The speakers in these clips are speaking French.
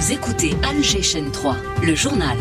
Vous écoutez Alger Chaîne 3, le journal.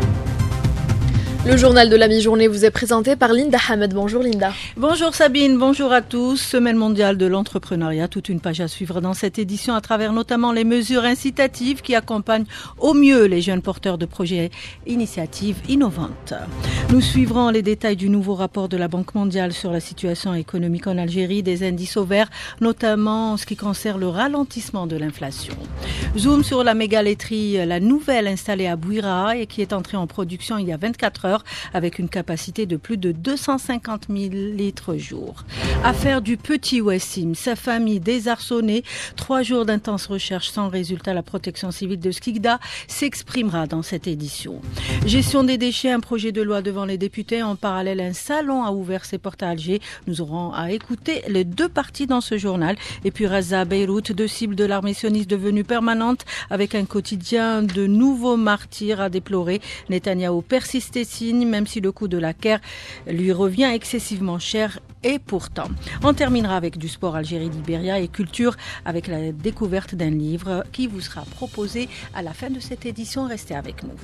Le journal de la mi-journée vous est présenté par Linda Hamed. Bonjour Linda. Bonjour Sabine, bonjour à tous. Semaine mondiale de l'entrepreneuriat, toute une page à suivre dans cette édition à travers notamment les mesures incitatives qui accompagnent au mieux les jeunes porteurs de projets, initiatives innovantes. Nous suivrons les détails du nouveau rapport de la Banque mondiale sur la situation économique en Algérie, des indices au vert, notamment en ce qui concerne le ralentissement de l'inflation. Zoom sur la méga-laiterie, la nouvelle installée à Bouira et qui est entrée en production il y a 24 heures avec une capacité de plus de 250 000 litres jour. Affaire du petit Wassim, sa famille désarçonnée, 3 jours d'intenses recherches sans résultat. La protection civile de Skikda s'exprimera dans cette édition. Gestion des déchets, un projet de loi devant les députés. En parallèle, un salon a ouvert ses portes à Alger. Nous aurons à écouter les deux parties dans ce journal. Et puis Raza, Beyrouth, 2 cibles de l'armée sioniste devenues permanentes avec un quotidien de nouveaux martyrs à déplorer. Netanyahou persiste et signe, même si le coût de la guerre lui revient excessivement cher. Et pourtant, on terminera avec du sport Algérie-Libéria et culture avec la découverte d'un livre qui vous sera proposé à la fin de cette édition. Restez avec nous.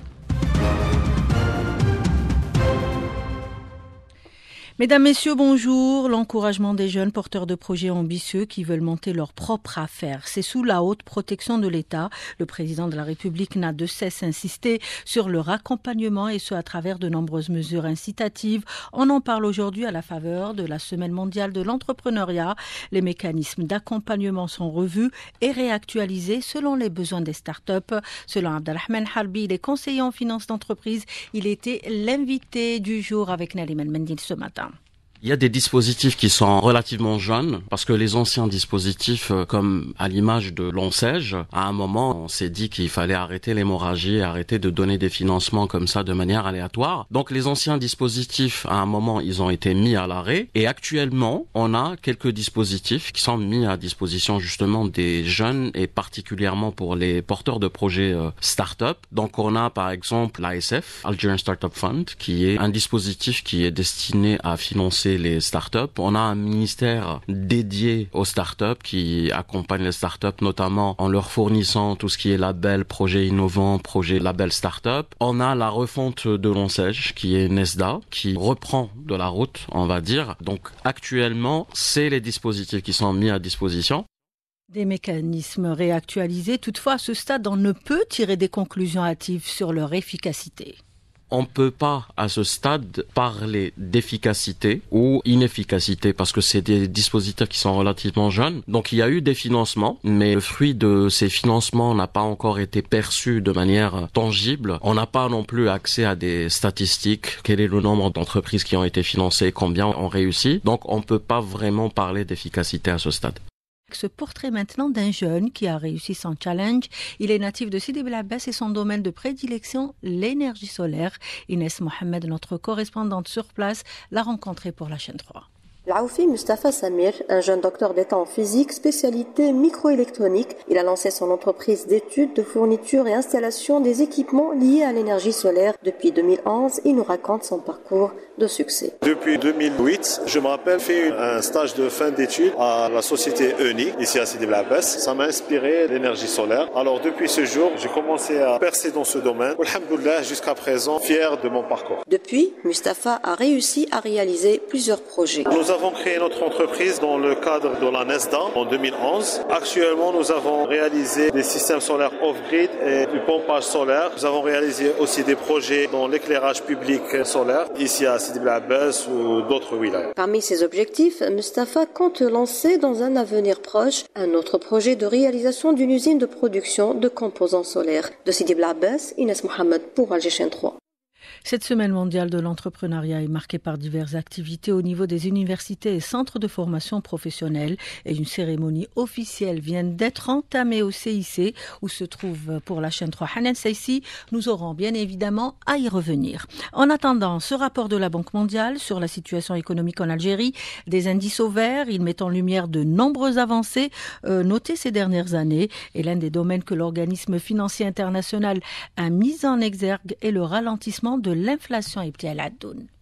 Mesdames, Messieurs, bonjour. L'encouragement des jeunes porteurs de projets ambitieux qui veulent monter leur propre affaire. C'est sous la haute protection de l'État. Le président de la République n'a de cesse insisté sur leur accompagnement et ce à travers de nombreuses mesures incitatives. On en parle aujourd'hui à la faveur de la Semaine mondiale de l'entrepreneuriat. Les mécanismes d'accompagnement sont revus et réactualisés selon les besoins des startups. Selon Abdelrahman Harbi, les conseillers en finances d'entreprise, il était l'invité du jour avec Nalim El-Mendil ce matin. Il y a des dispositifs qui sont relativement jeunes parce que les anciens dispositifs, comme à l'image de l'ONCEJ, à un moment, on s'est dit qu'il fallait arrêter l'hémorragie, arrêter de donner des financements comme ça de manière aléatoire. Donc les anciens dispositifs, à un moment, ils ont été mis à l'arrêt et actuellement, on a quelques dispositifs qui sont mis à disposition justement des jeunes et particulièrement pour les porteurs de projets start-up. Donc on a par exemple l'ASF, Algerian Startup Fund, qui est un dispositif qui est destiné à financer les startups. On a un ministère dédié aux startups qui accompagne les startups notamment en leur fournissant tout ce qui est label, projet innovant, projet label startup. On a la refonte de l'ONCEJ qui est NESDA qui reprend de la route, on va dire. Donc actuellement, c'est les dispositifs qui sont mis à disposition. Des mécanismes réactualisés. Toutefois, à ce stade, on ne peut tirer des conclusions hâtives sur leur efficacité. On ne peut pas, à ce stade, parler d'efficacité ou inefficacité parce que c'est des dispositifs qui sont relativement jeunes. Donc, il y a eu des financements, mais le fruit de ces financements n'a pas encore été perçu de manière tangible. On n'a pas non plus accès à des statistiques. Quel est le nombre d'entreprises qui ont été financées, combien ont réussi. Donc, on ne peut pas vraiment parler d'efficacité à ce stade. Ce portrait maintenant d'un jeune qui a réussi son challenge. Il est natif de Sidi Bel Abbès et son domaine de prédilection, l'énergie solaire. Inès Mohamed, notre correspondante sur place, l'a rencontré pour la chaîne 3. Laoufi Mustafa Samir, un jeune docteur d'État en physique, spécialité microélectronique. Il a lancé son entreprise d'études, de fourniture et installation des équipements liés à l'énergie solaire depuis 2011. Il nous raconte son parcours de succès. Depuis 2008, je me rappelle, fait un stage de fin d'études à la société ENI, ici à Sidi Bel Abbès. Ça m'a inspiré l'énergie solaire. Alors depuis ce jour, j'ai commencé à percer dans ce domaine. Alhamdoulilah, jusqu'à présent, fier de mon parcours. Depuis, Mustafa a réussi à réaliser plusieurs projets. Nous avons créé notre entreprise dans le cadre de la NESDA en 2011. Actuellement, nous avons réalisé des systèmes solaires off-grid et du pompage solaire. Nous avons réalisé aussi des projets dans l'éclairage public solaire, ici à Sidi Bel Abbès ou d'autres wilayas. Parmi ses objectifs, Mustafa compte lancer dans un avenir proche un autre projet de réalisation d'une usine de production de composants solaires. De Sidi Bel Abbès, Inès Mohamed pour Alger Chaîne 3. Cette semaine mondiale de l'entrepreneuriat est marquée par diverses activités au niveau des universités et centres de formation professionnelle et une cérémonie officielle vient d'être entamée au CIC où se trouve pour la chaîne 3 Hanan Saïsi. Nous aurons bien évidemment à y revenir. En attendant, ce rapport de la Banque mondiale sur la situation économique en Algérie, des indices au vert, il met en lumière de nombreuses avancées notées ces dernières années et l'un des domaines que l'organisme financier international a mis en exergue est le ralentissement de l'inflation.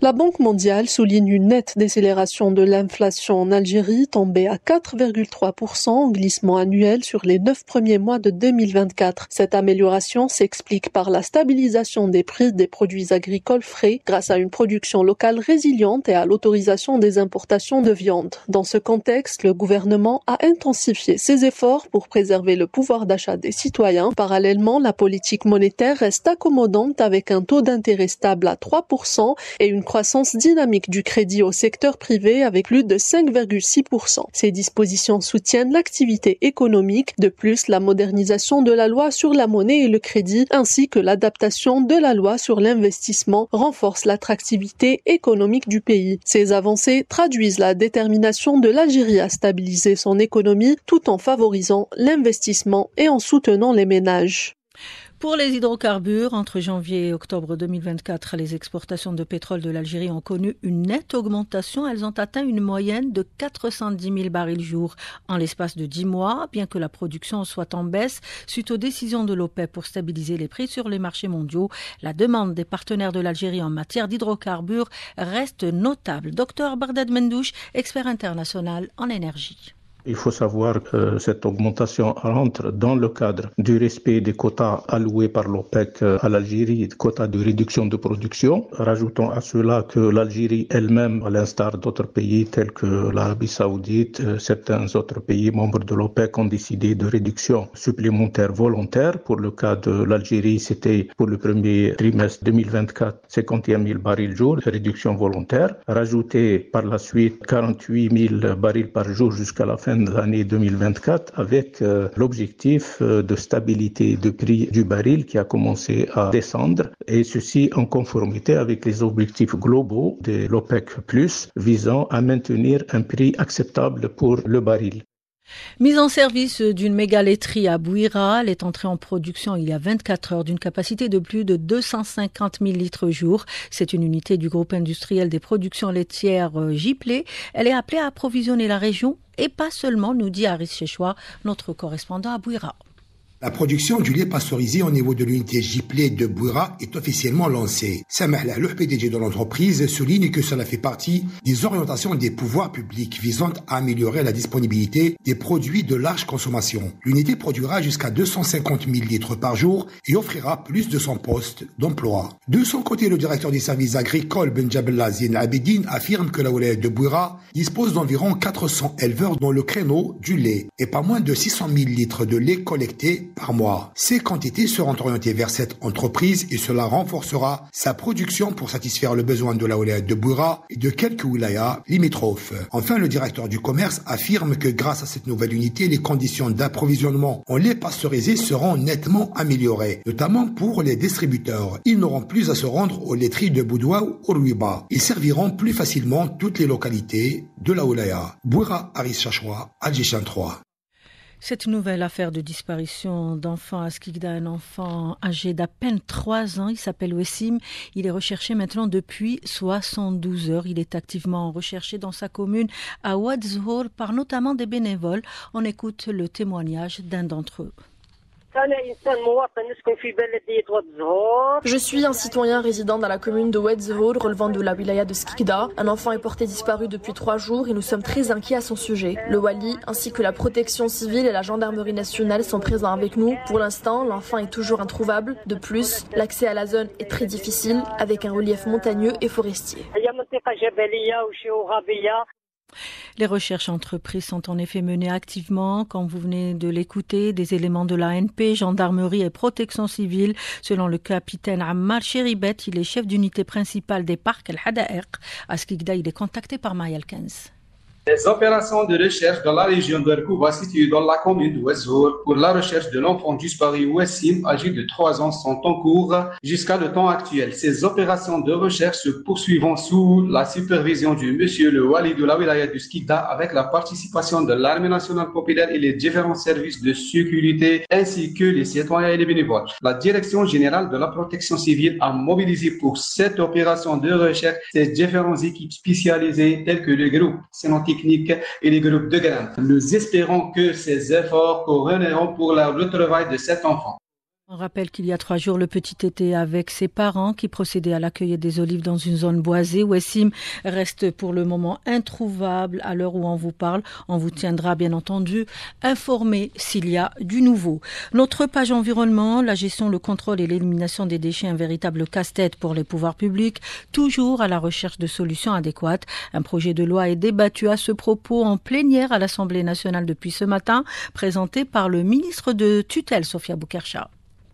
La Banque mondiale souligne une nette décélération de l'inflation en Algérie, tombée à 4,3% en glissement annuel sur les 9 premiers mois de 2024. Cette amélioration s'explique par la stabilisation des prix des produits agricoles frais grâce à une production locale résiliente et à l'autorisation des importations de viande. Dans ce contexte, le gouvernement a intensifié ses efforts pour préserver le pouvoir d'achat des citoyens. Parallèlement, la politique monétaire reste accommodante avec un taux d'intérêt stable à 3% et une croissance dynamique du crédit au secteur privé avec plus de 5,6%. Ces dispositions soutiennent l'activité économique. De plus, la modernisation de la loi sur la monnaie et le crédit ainsi que l'adaptation de la loi sur l'investissement renforcent l'attractivité économique du pays. Ces avancées traduisent la détermination de l'Algérie à stabiliser son économie tout en favorisant l'investissement et en soutenant les ménages. Pour les hydrocarbures, entre janvier et octobre 2024, les exportations de pétrole de l'Algérie ont connu une nette augmentation. Elles ont atteint une moyenne de 410 000 barils jour en l'espace de 10 mois, bien que la production soit en baisse suite aux décisions de l'OPEP pour stabiliser les prix sur les marchés mondiaux. La demande des partenaires de l'Algérie en matière d'hydrocarbures reste notable. Dr Bardad Mendouche, expert international en énergie. Il faut savoir que cette augmentation rentre dans le cadre du respect des quotas alloués par l'OPEC à l'Algérie, des quotas de réduction de production. Rajoutons à cela que l'Algérie elle-même, à l'instar d'autres pays tels que l'Arabie Saoudite, certains autres pays membres de l'OPEC ont décidé de réduction supplémentaire volontaire. Pour le cas de l'Algérie, c'était pour le premier trimestre 2024, 51 000 barils jour, réduction volontaire. Rajouté par la suite 48 000 barils par jour jusqu'à la fin de l'année 2024 avec l'objectif de stabilité du prix du baril qui a commencé à descendre et ceci en conformité avec les objectifs globaux de l'OPEC+, visant à maintenir un prix acceptable pour le baril. Mise en service d'une méga-laiterie à Bouira, elle est entrée en production il y a 24 heures d'une capacité de plus de 250 000 litres jour. C'est une unité du groupe industriel des productions laitières Giplé. Elle est appelée à approvisionner la région et pas seulement, nous dit Aris Chechoua, notre correspondant à Bouira. La production du lait pasteurisé au niveau de l'unité Giplé de Bouira est officiellement lancée. Samah Lahlouf, PDG de l'entreprise, souligne que cela fait partie des orientations des pouvoirs publics visant à améliorer la disponibilité des produits de large consommation. L'unité produira jusqu'à 250 000 litres par jour et offrira plus de 100 postes d'emploi. De son côté, le directeur des services agricoles, Benjabella Zine Abedine, affirme que la wilaya de Bouira dispose d'environ 400 éleveurs dans le créneau du lait et pas moins de 600 000 litres de lait collectés par mois. Ces quantités seront orientées vers cette entreprise et cela renforcera sa production pour satisfaire le besoin de la wilaya de Bouira et de quelques wilayas limitrophes. Enfin, le directeur du commerce affirme que grâce à cette nouvelle unité, les conditions d'approvisionnement en lait pasteurisé seront nettement améliorées, notamment pour les distributeurs. Ils n'auront plus à se rendre aux laiteries de Boudoua ou Ourouiba. Ils serviront plus facilement toutes les localités de la wilaya. Bouira, Aris Chechoua, Algéchan 3. Cette nouvelle affaire de disparition d'enfant à Skikda, un enfant âgé d'à peine 3 ans, il s'appelle Wessim. Il est recherché maintenant depuis 72 heures. Il est activement recherché dans sa commune à Oued-Zhour par notamment des bénévoles. On écoute le témoignage d'un d'entre eux. Je suis un citoyen résident dans la commune de Oued-Zhour, relevant de la wilaya de Skikda. Un enfant est porté disparu depuis 3 jours et nous sommes très inquiets à son sujet. Le Wali ainsi que la protection civile et la gendarmerie nationale sont présents avec nous. Pour l'instant, l'enfant est toujours introuvable. De plus, l'accès à la zone est très difficile avec un relief montagneux et forestier. Les recherches entreprises sont en effet menées activement. Comme vous venez de l'écouter, des éléments de l'ANP, gendarmerie et protection civile. Selon le capitaine Ammar Cheribet, il est chef d'unité principale des parcs Al-Hada'eq. À Skikda, il est contacté par Mayal 15. Les opérations de recherche dans la région d'Erkouba, située dans la commune de Oued-Zhour, pour la recherche de l'enfant disparu Wessim, âgé de 3 ans, sont en cours jusqu'à le temps actuel. Ces opérations de recherche se poursuivent sous la supervision du monsieur le Wali de la wilaya du Skikda, avec la participation de l'armée nationale populaire et les différents services de sécurité, ainsi que les citoyens et les bénévoles. La direction générale de la protection civile a mobilisé pour cette opération de recherche ces différentes équipes spécialisées, telles que le groupe techniques et les groupes de grains. Nous espérons que ces efforts couronneront pour la retrouvaille de cet enfant. On rappelle qu'il y a 3 jours, le petit était avec ses parents qui procédaient à l'accueil des olives dans une zone boisée. Wassim reste pour le moment introuvable à l'heure où on vous parle. On vous tiendra bien entendu informé s'il y a du nouveau. Notre page environnement, la gestion, le contrôle et l'élimination des déchets, un véritable casse-tête pour les pouvoirs publics, toujours à la recherche de solutions adéquates. Un projet de loi est débattu à ce propos en plénière à l'Assemblée nationale depuis ce matin, présenté par le ministre de tutelle, Sofia Boukercha.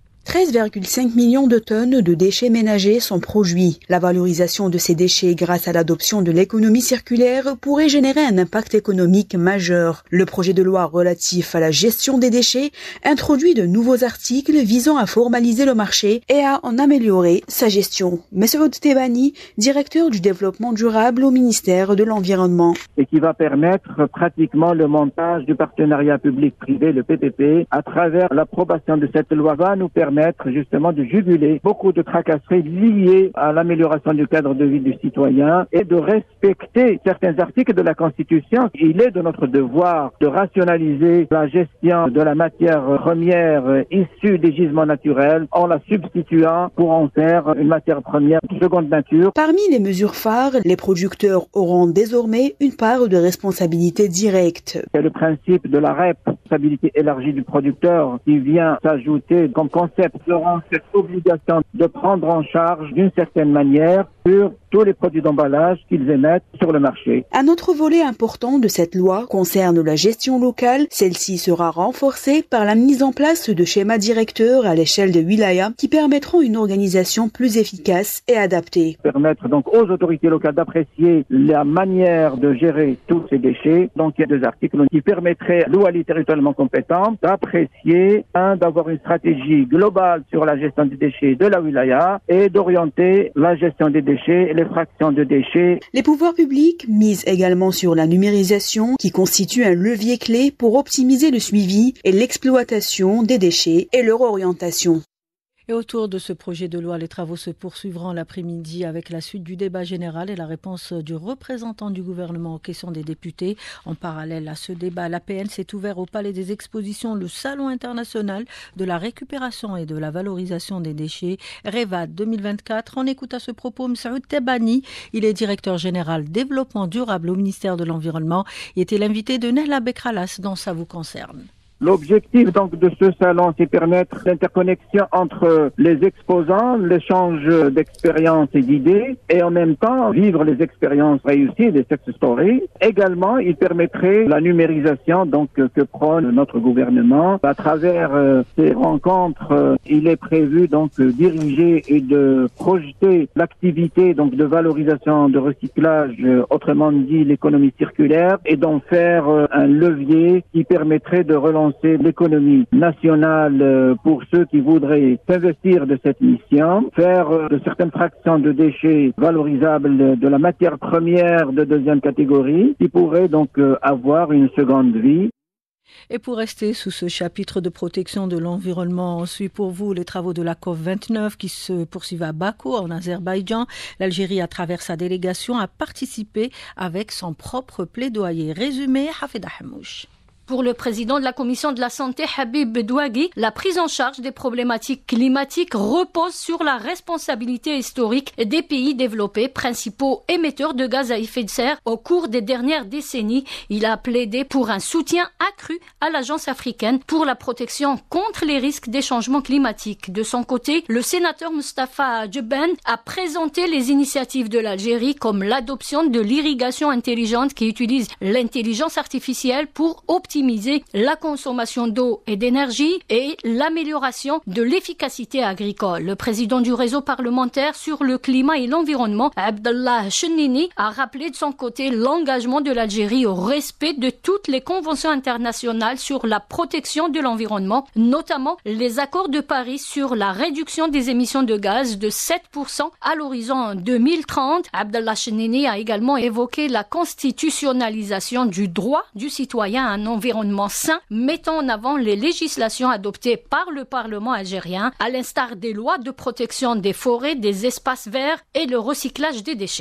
13,5 millions de tonnes de déchets ménagers sont produits. La valorisation de ces déchets grâce à l'adoption de l'économie circulaire pourrait générer un impact économique majeur. Le projet de loi relatif à la gestion des déchets introduit de nouveaux articles visant à formaliser le marché et à en améliorer sa gestion. Messoud Tebani, directeur du développement durable au ministère de l'Environnement. Et qui va permettre pratiquement le montage du partenariat public-privé, le PPP, à travers l'approbation de cette loi va nous permettre justement de juguler beaucoup de tracasseries liées à l'amélioration du cadre de vie du citoyen et de respecter certains articles de la Constitution. Il est de notre devoir de rationaliser la gestion de la matière première issue des gisements naturels en la substituant pour en faire une matière première de seconde nature. Parmi les mesures phares, les producteurs auront désormais une part de responsabilité directe. C'est le principe de la responsabilité élargie du producteur qui vient s'ajouter comme concept. Auront cette obligation de prendre en charge d'une certaine manière sur tous les produits d'emballage qu'ils émettent sur le marché. Un autre volet important de cette loi concerne la gestion locale. Celle-ci sera renforcée par la mise en place de schémas directeurs à l'échelle de wilaya qui permettront une organisation plus efficace et adaptée. Permettre donc aux autorités locales d'apprécier la manière de gérer tous ces déchets. Donc il y a 2 articles qui permettraient à l'OALI territorialement compétente d'apprécier, d'avoir une stratégie globale sur la gestion des déchets de la wilaya et d'orienter la gestion des déchets et les fractions de déchets. Les pouvoirs publics misent également sur la numérisation qui constitue un levier clé pour optimiser le suivi et l'exploitation des déchets et leur orientation. Et autour de ce projet de loi, les travaux se poursuivront l'après-midi avec la suite du débat général et la réponse du représentant du gouvernement aux questions des députés. En parallèle à ce débat, l'APN s'est ouvert au Palais des Expositions le Salon international de la récupération et de la valorisation des déchets, REVAD 2024. On écoute à ce propos Messoud Tebani. Il est directeur général développement durable au ministère de l'Environnement. Il était l'invité de Nehla Bekralas dans Ça vous concerne. L'objectif donc de ce salon, c'est permettre l'interconnexion entre les exposants, l'échange d'expériences et d'idées, et en même temps vivre les expériences réussies, des success stories. Également, il permettrait la numérisation donc que prône notre gouvernement. À travers ces rencontres, il est prévu donc diriger et de projeter l'activité donc de valorisation, de recyclage, autrement dit l'économie circulaire, et d'en faire un levier qui permettrait de relancer l'économie nationale pour ceux qui voudraient s'investir de cette mission, faire de certaines fractions de déchets valorisables de la matière première de 2e catégorie, qui pourraient donc avoir une seconde vie. Et pour rester sous ce chapitre de protection de l'environnement, on suit pour vous les travaux de la COP29 qui se poursuivent à Bakou, en Azerbaïdjan. L'Algérie, à travers sa délégation, a participé avec son propre plaidoyer. Résumé, Hafida Hamouche. Pour le président de la Commission de la Santé, Habib Bedouagui, la prise en charge des problématiques climatiques repose sur la responsabilité historique des pays développés, principaux émetteurs de gaz à effet de serre au cours des dernières décennies. Il a plaidé pour un soutien accru à l'Agence africaine pour la protection contre les risques des changements climatiques. De son côté, le sénateur Mustafa Djebben a présenté les initiatives de l'Algérie comme l'adoption de l'irrigation intelligente qui utilise l'intelligence artificielle pour optimiser la consommation d'eau et d'énergie et l'amélioration de l'efficacité agricole. Le président du réseau parlementaire sur le climat et l'environnement, Abdallah Chennini, a rappelé de son côté l'engagement de l'Algérie au respect de toutes les conventions internationales sur la protection de l'environnement, notamment les accords de Paris sur la réduction des émissions de gaz de 7% à l'horizon 2030. Abdallah Chennini a également évoqué la constitutionnalisation du droit du citoyen à un environnement sain, mettant en avant les législations adoptées par le Parlement algérien, à l'instar des lois de protection des forêts, des espaces verts et le recyclage des déchets.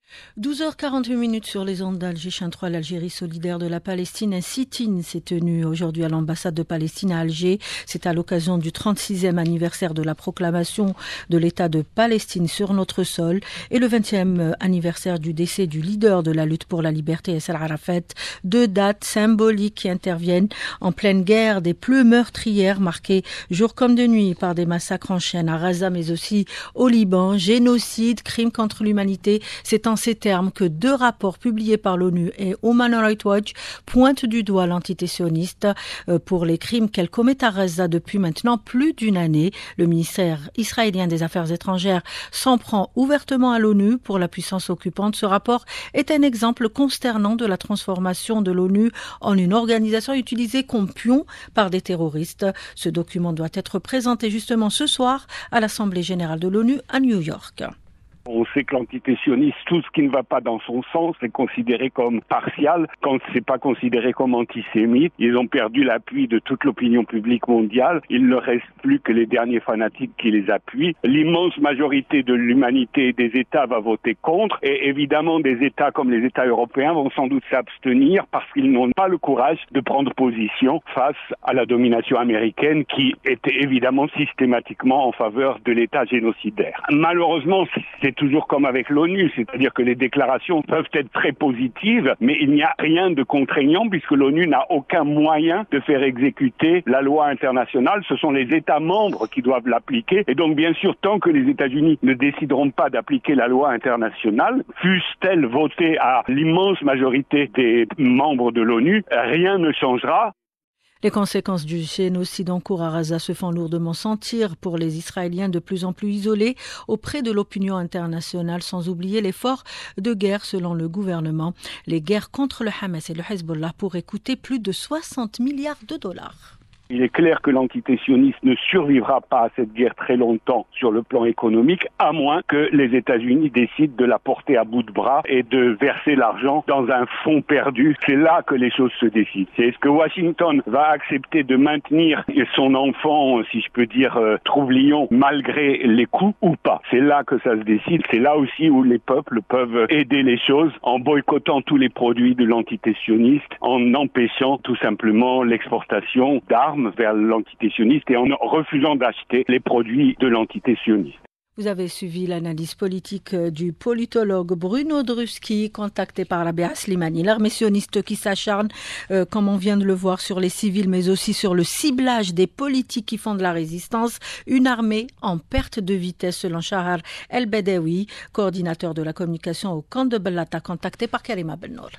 12h48 sur les ondes d'Alger 3, l'Algérie solidaire de la Palestine. Un sit-in s'est tenu aujourd'hui à l'ambassade de Palestine à Alger. C'est à l'occasion du 36e anniversaire de la proclamation de l'État de Palestine sur notre sol et le 20e anniversaire du décès du leader de la lutte pour la liberté, Yasser Arafat. Deux dates symboliques qui interviennent en pleine guerre des plus meurtrières, marquées jour comme de nuit par des massacres en chaîne à Gaza mais aussi au Liban. Génocide, crimes contre l'humanité, c'est en ces termes que deux rapports publiés par l'ONU et Human Rights Watch pointent du doigt l'entité sioniste pour les crimes qu'elle commet à Gaza depuis maintenant plus d'une année. Le ministère israélien des Affaires étrangères s'en prend ouvertement à l'ONU pour la puissance occupante. Ce rapport est un exemple consternant de la transformation de l'ONU en une organisation utilisée comme pion par des terroristes. Ce document doit être présenté justement ce soir à l'Assemblée générale de l'ONU à New York. On sait que l'entité sioniste, tout ce qui ne va pas dans son sens est considéré comme partial. Quand c'est pas considéré comme antisémite, ils ont perdu l'appui de toute l'opinion publique mondiale. Il ne reste plus que les derniers fanatiques qui les appuient. L'immense majorité de l'humanité et des États va voter contre. Et évidemment, des États comme les États européens vont sans doute s'abstenir parce qu'ils n'ont pas le courage de prendre position face à la domination américaine qui était évidemment systématiquement en faveur de l'État génocidaire. Malheureusement, c'est toujours comme avec l'ONU, c'est-à-dire que les déclarations peuvent être très positives, mais il n'y a rien de contraignant puisque l'ONU n'a aucun moyen de faire exécuter la loi internationale. Ce sont les États membres qui doivent l'appliquer. Et donc, bien sûr, tant que les États-Unis ne décideront pas d'appliquer la loi internationale, fût-elle votée à l'immense majorité des membres de l'ONU, rien ne changera. Les conséquences du génocide en cours à Gaza se font lourdement sentir pour les Israéliens de plus en plus isolés auprès de l'opinion internationale, sans oublier l'effort de guerre selon le gouvernement. Les guerres contre le Hamas et le Hezbollah pourraient coûter plus de 60 milliards de dollars. Il est clair que l'entité sioniste ne survivra pas à cette guerre très longtemps sur le plan économique, à moins que les États-Unis décident de la porter à bout de bras et de verser l'argent dans un fonds perdu. C'est là que les choses se décident. C'est est-ce que Washington va accepter de maintenir son enfant, si je peux dire, troublion, malgré les coûts ou pas? C'est là que ça se décide. C'est là aussi où les peuples peuvent aider les choses en boycottant tous les produits de l'entité sioniste, en empêchant tout simplement l'exportation d'armes vers l'entité sioniste et en refusant d'acheter les produits de l'entité sioniste. Vous avez suivi l'analyse politique du politologue Bruno Druski, contacté par la Béa Slimani, l'armée sioniste qui s'acharne, comme on vient de le voir, sur les civils, mais aussi sur le ciblage des politiques qui font de la résistance. Une armée en perte de vitesse, selon Shahar El-Bedawi, coordinateur de la communication au camp de Balata, contacté par Karima Bennour.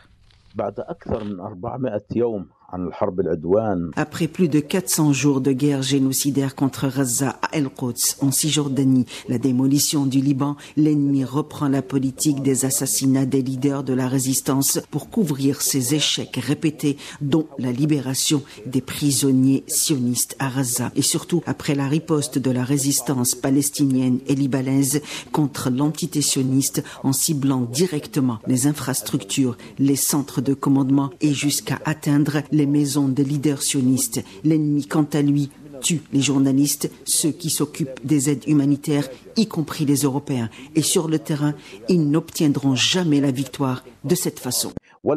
Après plus de 400 jours de guerre génocidaire contre Gaza à El-Quds, en Cisjordanie, la démolition du Liban, l'ennemi reprend la politique des assassinats des leaders de la résistance pour couvrir ses échecs répétés, dont la libération des prisonniers sionistes à Gaza. Et surtout, après la riposte de la résistance palestinienne et libanaise contre l'entité sioniste en ciblant directement les infrastructures, les centres de commandement et jusqu'à atteindre les maisons des leaders sionistes. L'ennemi, quant à lui, tue les journalistes, ceux qui s'occupent des aides humanitaires, y compris les Européens. Et sur le terrain, ils n'obtiendront jamais la victoire de cette façon.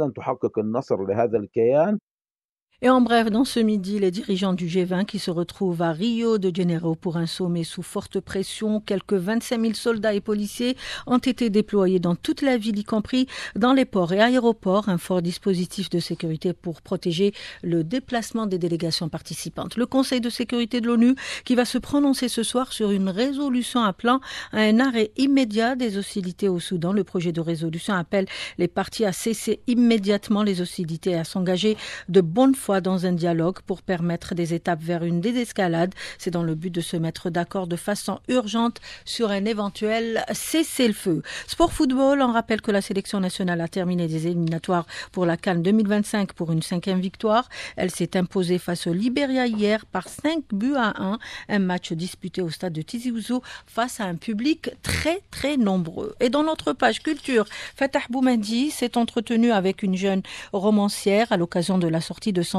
Et en bref, dans ce midi, les dirigeants du G20 qui se retrouvent à Rio de Janeiro pour un sommet sous forte pression. Quelques 25 000 soldats et policiers ont été déployés dans toute la ville, y compris dans les ports et aéroports. Un fort dispositif de sécurité pour protéger le déplacement des délégations participantes. Le Conseil de sécurité de l'ONU qui va se prononcer ce soir sur une résolution appelant à un arrêt immédiat des hostilités au Soudan. Le projet de résolution appelle les parties à cesser immédiatement les hostilités et à s'engager de bonne foi dans un dialogue pour permettre des étapes vers une désescalade. C'est dans le but de se mettre d'accord de façon urgente sur un éventuel cessez-le-feu. Sport football, on rappelle que la sélection nationale a terminé des éliminatoires pour la CAN 2025 pour une 5e victoire. Elle s'est imposée face au Libéria hier par 5-1. Un match disputé au stade de Tizi Ouzou face à un public très très nombreux. Et dans notre page culture, Fatah Boumehdi s'est entretenu avec une jeune romancière à l'occasion de la sortie de son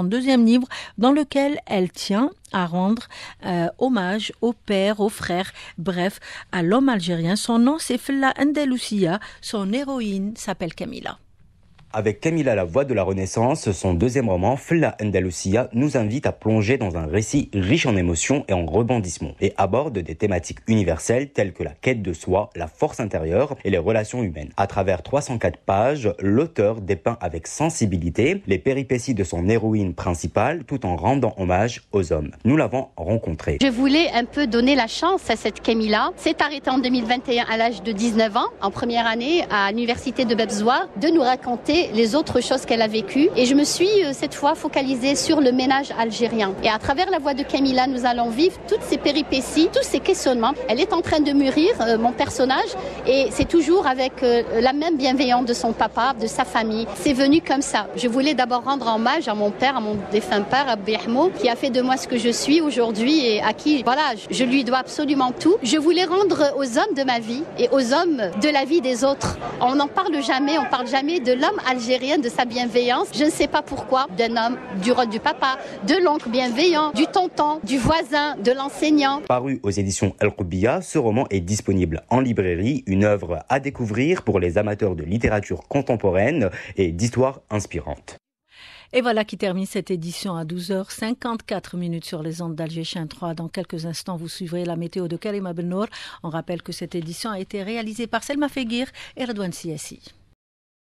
son deuxième livre dans lequel elle tient à rendre hommage au père, aux frères, bref, à l'homme algérien. Son nom, c'est Fella Andalousia. Son héroïne s'appelle Camila. Avec Camila, la voix de la Renaissance, son deuxième roman, Fella Andalousia, nous invite à plonger dans un récit riche en émotions et en rebondissements et aborde des thématiques universelles telles que la quête de soi, la force intérieure et les relations humaines. À travers 304 pages, l'auteur dépeint avec sensibilité les péripéties de son héroïne principale tout en rendant hommage aux hommes. Nous l'avons rencontrée. Je voulais un peu donner la chance à cette Camila. S'est arrêtée en 2021 à l'âge de 19 ans, en première année à l'université de Bebzoar, de nous raconter les autres choses qu'elle a vécues. Et je me suis cette fois focalisée sur le ménage algérien. Et à travers la voix de Camila, nous allons vivre toutes ces péripéties, tous ces questionnements. Elle est en train de mûrir, mon personnage, et c'est toujours avec la même bienveillance de son papa, de sa famille. C'est venu comme ça. Je voulais d'abord rendre hommage à mon père, à mon défunt père, Abdi Ahmo, qui a fait de moi ce que je suis aujourd'hui et à qui, voilà, je lui dois absolument tout. Je voulais rendre aux hommes de ma vie et aux hommes de la vie des autres. On n'en parle jamais, on parle jamais de l'homme algérienne, de sa bienveillance. Je ne sais pas pourquoi, d'un homme, du rôle du papa, de l'oncle bienveillant, du tonton, du voisin, de l'enseignant. Paru aux éditions El-Roubiya, ce roman est disponible en librairie, une œuvre à découvrir pour les amateurs de littérature contemporaine et d'histoire inspirante. Et voilà qui termine cette édition à 12h54 sur les ondes d'Alger 3. Dans quelques instants, vous suivrez la météo de Karima Bennour. On rappelle que cette édition a été réalisée par Selma Feguir et Redouane Siassi.